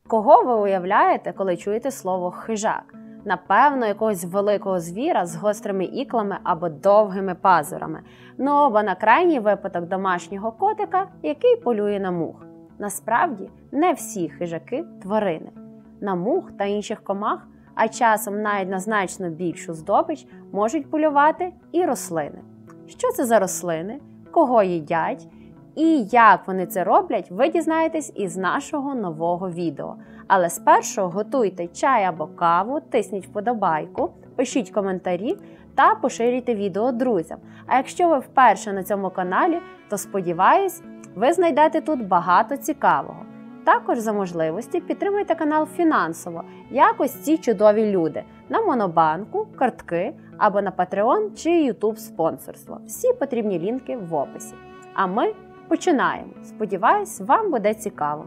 Кого ви уявляєте, коли чуєте слово «хижак»? Напевно, якогось великого звіра з гострими іклами або довгими пазурами. Ну або на крайній випадок домашнього котика, який полює на мух. Насправді, не всі хижаки – тварини. На мух та інших комах, а часом навіть на значно більшу здобич, можуть полювати і рослини. Що це за рослини, кого їдять і як вони це роблять, ви дізнаєтесь із нашого нового відео. Але спершу готуйте чай або каву, тисніть вподобайку, пишіть коментарі та поширюйте відео друзям. А якщо ви вперше на цьому каналі, то сподіваюсь, ви знайдете тут багато цікавого. Також за можливості підтримуйте канал фінансово, як ось ці чудові люди, на Монобанку, картки або на Patreon чи YouTube спонсорство. Всі потрібні лінки в описі. А ми починаємо. Сподіваюсь, вам буде цікаво.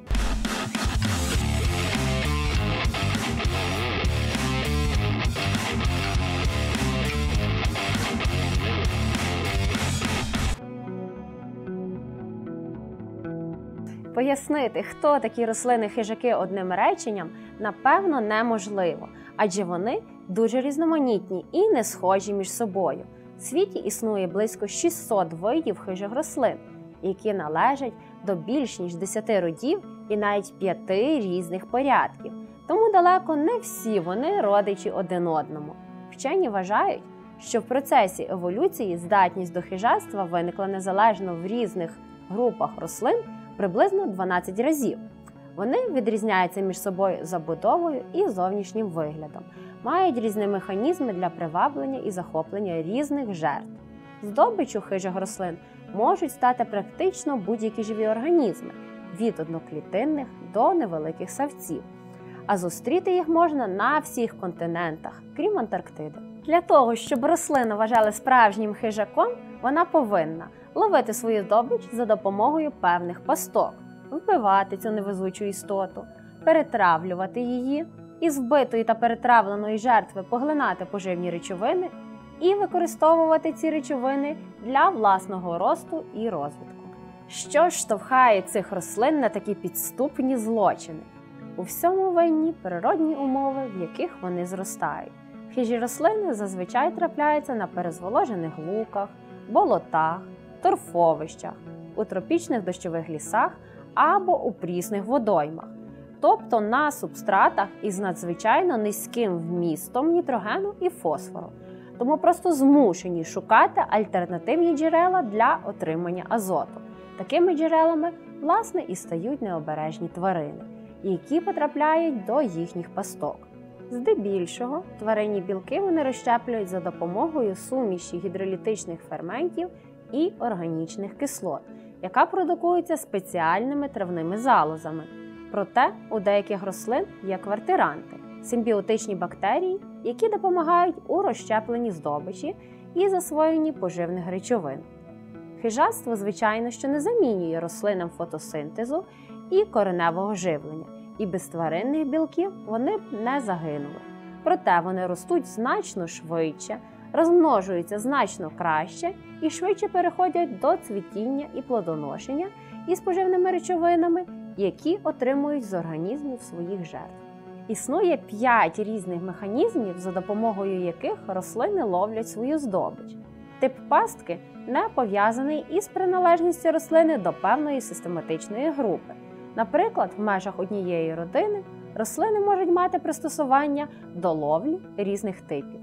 Пояснити, хто такі рослини-хижаки одним реченням, напевно, неможливо, адже вони дуже різноманітні і не схожі між собою. В світі існує близько 600 видів хижих рослин, які належать до більш ніж 10 родів і навіть 5 різних порядків. Тому далеко не всі вони родичі один одному. Вчені вважають, що в процесі еволюції здатність до хижацтва виникла незалежно в різних групах рослин приблизно 12 разів. Вони відрізняються між собою забудовою і зовнішнім виглядом, мають різні механізми для приваблення і захоплення різних жертв. Здобиччю хижих рослин можуть стати практично будь-які живі організми, від одноклітинних до невеликих савців. А зустріти їх можна на всіх континентах, крім Антарктиди. Для того, щоб рослину вважали справжнім хижаком, вона повинна ловити свою здобич за допомогою певних пасток, вбивати цю невезучу істоту, перетравлювати її, із вбитої та перетравленої жертви поглинати поживні речовини і використовувати ці речовини для власного росту і розвитку. Що ж штовхає цих рослин на такі підступні злочини? У всьому винні природні умови, в яких вони зростають. Хижі рослини зазвичай трапляються на перезволожених луках, болотах, торфовищах, у тропічних дощових лісах або у прісних водоймах, тобто на субстратах із надзвичайно низьким вмістом нітрогену і фосфору. Тому просто змушені шукати альтернативні джерела для отримання азоту. Такими джерелами, власне, і стають необережні тварини, які потрапляють до їхніх пасток. Здебільшого тваринні білки вони розщеплюють за допомогою суміші гідролітичних ферментів і органічних кислот, яка продукується спеціальними травними залозами. Проте у деяких рослин є квартиранти – симбіотичні бактерії, які допомагають у розщепленні здобичі і засвоєнні поживних речовин. Хижацтво, звичайно, що не замінює рослинам фотосинтезу і кореневого живлення, і без тваринних білків вони б не загинули. Проте вони ростуть значно швидше, розмножуються значно краще і швидше переходять до цвітіння і плодоношення із поживними речовинами, які отримують з організмів своїх жертв. Існує 5 різних механізмів, за допомогою яких рослини ловлять свою здобич. Тип пастки не пов'язаний із приналежністю рослини до певної систематичної групи. Наприклад, в межах однієї родини рослини можуть мати пристосування до ловлі різних типів.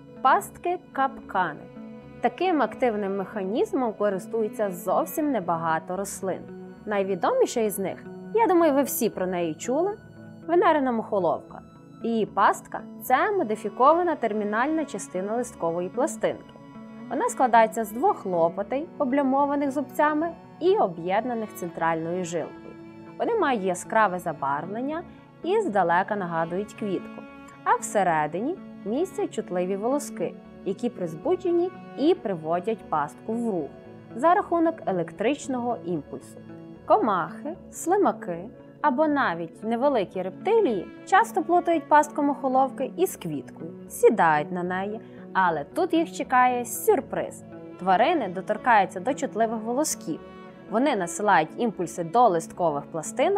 Пастки-капкани. Таким активним механізмом користується зовсім небагато рослин. Найвідоміша із них, я думаю, ви всі про неї чули, венерина мухоловка. Її пастка – це модифікована термінальна частина листкової пластинки. Вона складається з 2 лопатей, облямованих зубцями і об'єднаних центральною жилкою. Вони мають яскраве забарвлення і здалека нагадують квітку, а всередині містять чутливі волоски, які при збудженні і приводять пастку в рух за рахунок електричного імпульсу. Комахи, слимаки або навіть невеликі рептилії часто плутають пастку мухоловки із квіткою, сідають на неї, але тут їх чекає сюрприз. Тварини доторкаються до чутливих волосків. Вони насилають імпульси до листкових пластинок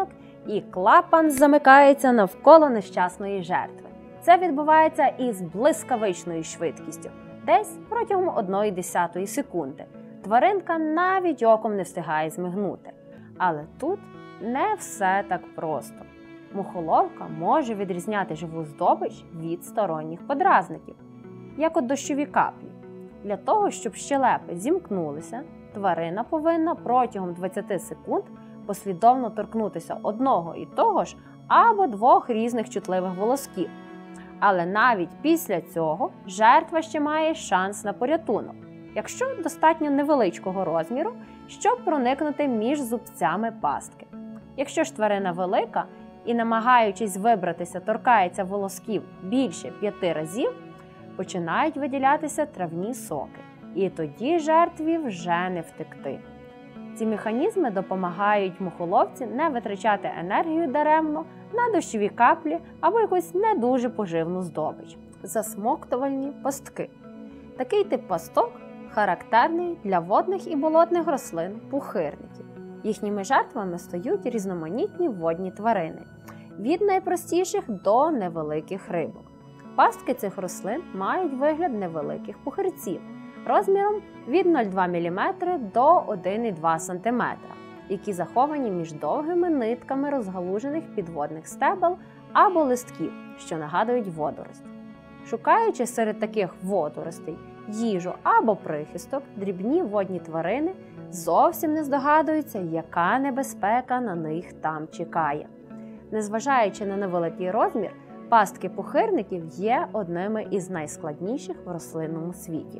і клапан замикається навколо нещасної жертви. Це відбувається із блискавичною швидкістю, десь протягом 1,1 секунди. Тваринка навіть оком не встигає змигнути. Але тут не все так просто. Мухоловка може відрізняти живу здобич від сторонніх подразників, як от дощові каплі. Для того, щоб щелепи зімкнулися, тварина повинна протягом 20 секунд послідовно торкнутися одного і того ж або двох різних чутливих волосків. Але навіть після цього жертва ще має шанс на порятунок, якщо достатньо невеличкого розміру, щоб проникнути між зубцями пастки. Якщо ж тварина велика і, намагаючись вибратися, торкається волосків більше 5 разів, починають виділятися травні соки. І тоді жертві вже не втекти. Ці механізми допомагають мухоловці не витрачати енергію даремно на дощові каплі або якусь не дуже поживну здобич. Засмоктувальні пастки. Такий тип пасток характерний для водних і болотних рослин пухирників. Їхніми жертвами стають різноманітні водні тварини, від найпростіших до невеликих рибок. Пастки цих рослин мають вигляд невеликих пухирців, розміром від 0,2 мм до 1,2 см, які заховані між довгими нитками розгалужених підводних стебел або листків, що нагадують водорості. Шукаючи серед таких водоростей їжу або прихисток, дрібні водні тварини зовсім не здогадуються, яка небезпека на них там чекає. Незважаючи на невеликий розмір, пастки пухирників є одними із найскладніших в рослинному світі.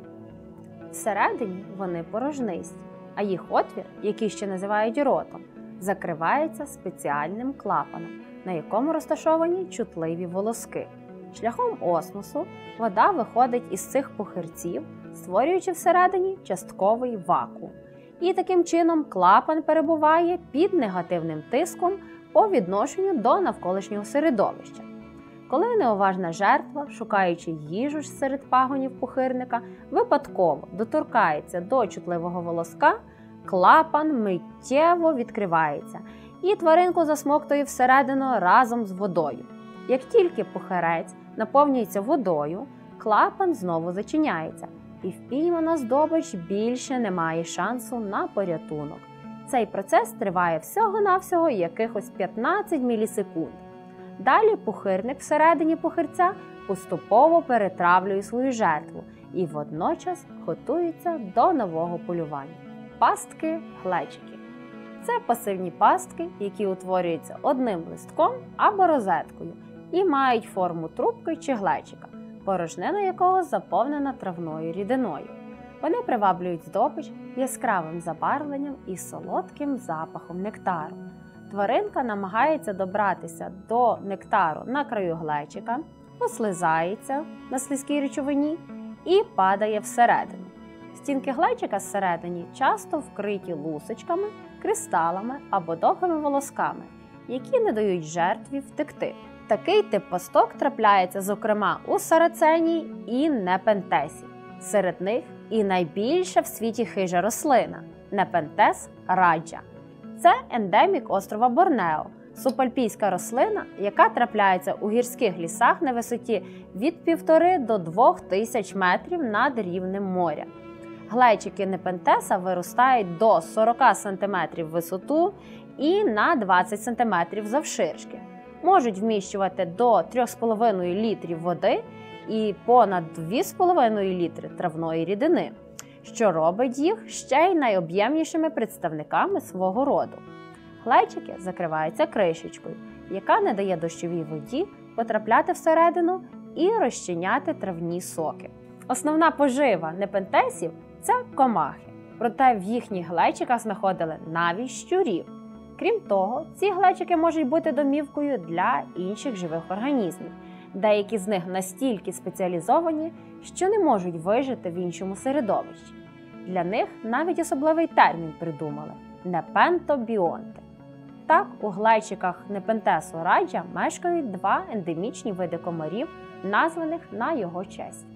Всередині вони порожнисті, а їх отвір, який ще називають ротом, закривається спеціальним клапаном, на якому розташовані чутливі волоски. Шляхом осмосу вода виходить із цих пухирців, створюючи всередині частковий вакуум. І таким чином клапан перебуває під негативним тиском по відношенню до навколишнього середовища. Коли неуважна жертва, шукаючи їжу серед пагонів пухирника, випадково доторкається до чутливого волоска, клапан миттєво відкривається і тваринку засмоктує всередину разом з водою. Як тільки пухирець наповнюється водою, клапан знову зачиняється, і впіймана здобич більше не має шансу на порятунок. Цей процес триває всього-навсього якихось 15 мілісекунд. Далі пухирник всередині пухирця поступово перетравлює свою жертву і водночас готується до нового полювання. Пастки-глечики. Це пасивні пастки, які утворюються одним листком або розеткою і мають форму трубки чи глечика, порожнина якого заповнена травною рідиною. Вони приваблюють здобич яскравим забарвленням і солодким запахом нектару. Тваринка намагається добратися до нектару на краю глечика, послизається на слизькій речовині і падає всередину. Стінки глечика зсередині часто вкриті лусочками, кристалами або довгими волосками, які не дають жертві втекти. Такий тип пасток трапляється, зокрема, у сараценії і непентесі. Серед них і найбільша в світі хижа рослина – непентес раджа. Це ендемік острова Борнео, субальпійська рослина, яка трапляється у гірських лісах на висоті від 1,5 до 2 тисяч метрів над рівнем моря. Глечики непентеса виростають до 40 см в висоту і на 20 см завширшки. Можуть вміщувати до 3,5 літрів води і понад 2,5 літри травної рідини, що робить їх ще й найоб'ємнішими представниками свого роду. Глечики закриваються кришечкою, яка не дає дощовій воді потрапляти всередину і розчиняти травні соки. Основна пожива непентесів – це комахи, проте в їхніх глечиках знаходили навіть щурів. Крім того, ці глечики можуть бути домівкою для інших живих організмів. Деякі з них настільки спеціалізовані, що не можуть вижити в іншому середовищі. Для них навіть особливий термін придумали – непентобіонти. Так, у глечиках непентесу раджа мешкають 2 ендемічні види комарів, названих на його честь.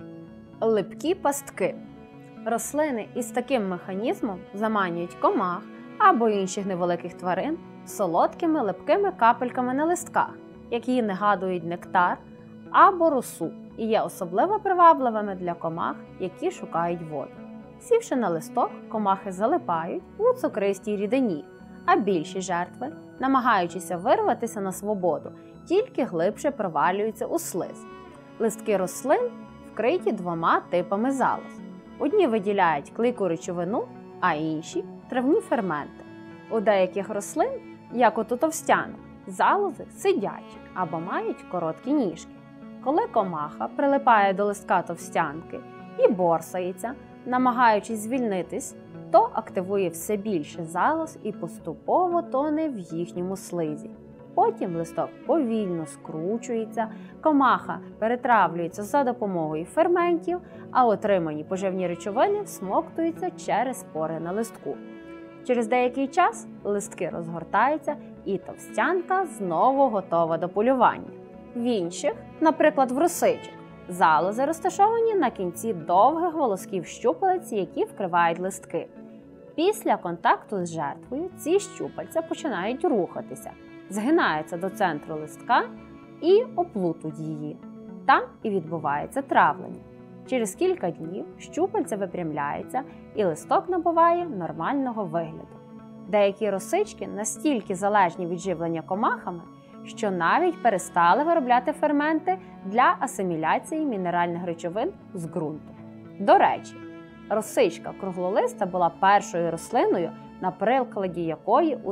Липкі пастки. Рослини із таким механізмом заманюють комах або інших невеликих тварин солодкими липкими капельками на листках, які нагадують нектар або росу і є особливо привабливими для комах, які шукають воду. Сівши на листок, комахи залипають у цукристій рідині, а більші жертви, намагаючися вирватися на свободу, тільки глибше провалюються у слиз. Листки рослин вкриті двома типами залоз. Одні виділяють клейку речовину, а інші – травні ферменти. У деяких рослин, як от у товстянок, залози сидячі або мають короткі ніжки. Коли комаха прилипає до листка товстянки і борсається, намагаючись звільнитись, то активує все більше залоз і поступово тоне в їхньому слизі. Потім листок повільно скручується, комаха перетравлюється за допомогою ферментів, а отримані поживні речовини всмоктуються через пори на листку. Через деякий час листки розгортаються і товстянка знову готова до полювання. В інших, наприклад в росичок, залози розташовані на кінці довгих волосків щупалець, які вкривають листки. Після контакту з жертвою ці щупальця починають рухатися, згинаються до центру листка і оплутують її. Там і відбувається травлення. Через кілька днів щупальця випрямляється і листок набуває нормального вигляду. Деякі росички настільки залежні від живлення комахами, що навіть перестали виробляти ферменти для асиміляції мінеральних речовин з ґрунту. До речі, росичка круглолиста була першою рослиною, на прикладі якої у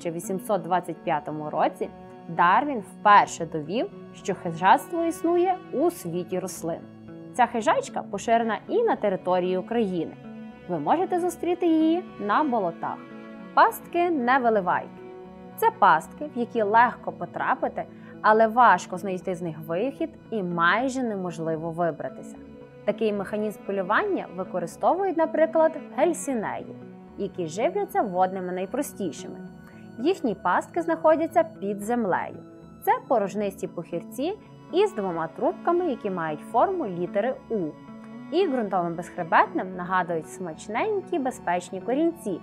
1825 році Дарвін вперше довів, що хижацтво існує у світі рослин. Ця хижачка поширена і на території України. Ви можете зустріти її на болотах. Пастки-невиливайки. Це пастки, в які легко потрапити, але важко знайти з них вихід і майже неможливо вибратися. Такий механізм полювання використовують, наприклад, гельсінеї, які живляться водними найпростішими. Їхні пастки знаходяться під землею. Це порожнисті похирці із двома трубками, які мають форму літери У. І ґрунтовим безхребетним нагадують смачненькі безпечні корінці,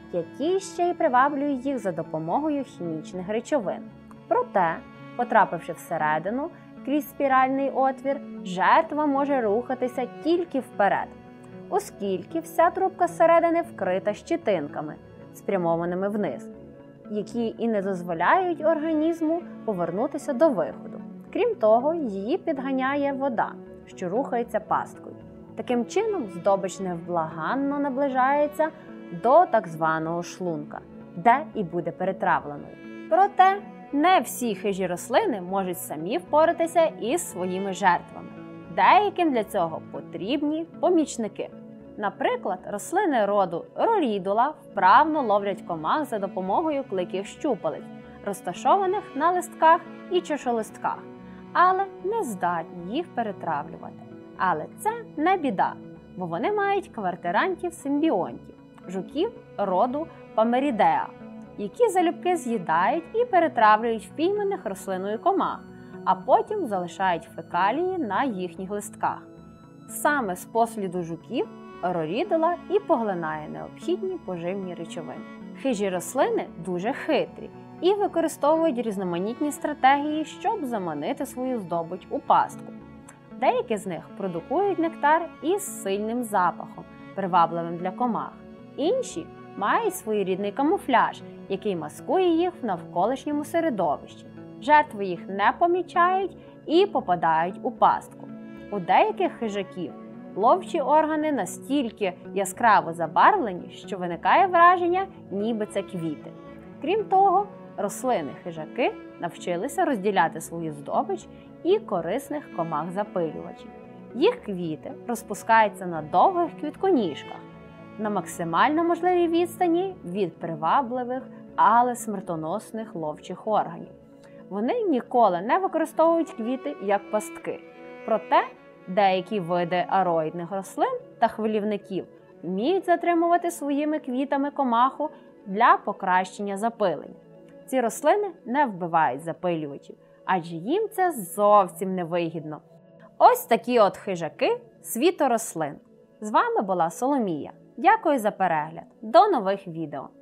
які ще й приваблюють їх за допомогою хімічних речовин. Проте, потрапивши всередину, крізь спіральний отвір, жертва може рухатися тільки вперед, оскільки вся трубка зсередини вкрита щитинками, спрямованими вниз, які і не дозволяють організму повернутися до виходу. Крім того, її підганяє вода, що рухається пасткою. Таким чином, здобич невблаганно наближається до так званого шлунка, де і буде перетравленою. Проте, не всі хижі рослини можуть самі впоратися із своїми жертвами. Деяким для цього потрібні помічники. Наприклад, рослини роду рорідула вправно ловлять комах за допомогою клейких щупалець, розташованих на листках і чашолистках, але не здатні їх перетравлювати. Але це не біда, бо вони мають квартирантів-симбіонтів, жуків роду Памерідеа, які залюбки з'їдають і перетравлюють впійманих рослиною комах, а потім залишають фекалії на їхніх листках. Саме з посліду жуків рорідула і поглинає необхідні поживні речовини. Хижі рослини дуже хитрі і використовують різноманітні стратегії, щоб заманити свою здобич у пастку. Деякі з них продукують нектар із сильним запахом, привабливим для комах. Інші мають своєрідний камуфляж, який маскує їх в навколишньому середовищі. Жертви їх не помічають і попадають у пастку. У деяких хижаків ловчі органи настільки яскраво забарвлені, що виникає враження, ніби це квіти. Крім того, рослини-хижаки навчилися розділяти свою здобич і корисних комах-запилювачів. Їх квіти розпускаються на довгих квітконіжках, на максимально можливій відстані від привабливих, але смертоносних ловчих органів. Вони ніколи не використовують квіти як пастки. Проте деякі види ароїдних рослин та хвилівників вміють затримувати своїми квітами комаху для покращення запилення. Ці рослини не вбивають запилювачів, адже їм це зовсім невигідно. Ось такі от хижаки світу рослин. З вами була Соломія. Дякую за перегляд. До нових відео!